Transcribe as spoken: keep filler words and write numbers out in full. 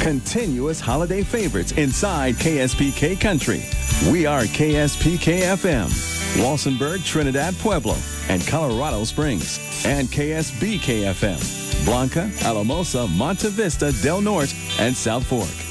continuous holiday favorites inside K S P K Country. We are K S P K F M, Walsenburg, Trinidad, Pueblo, and Colorado Springs, and K S B K F M, Blanca, Alamosa, Monte Vista, Del Norte, and South Fork.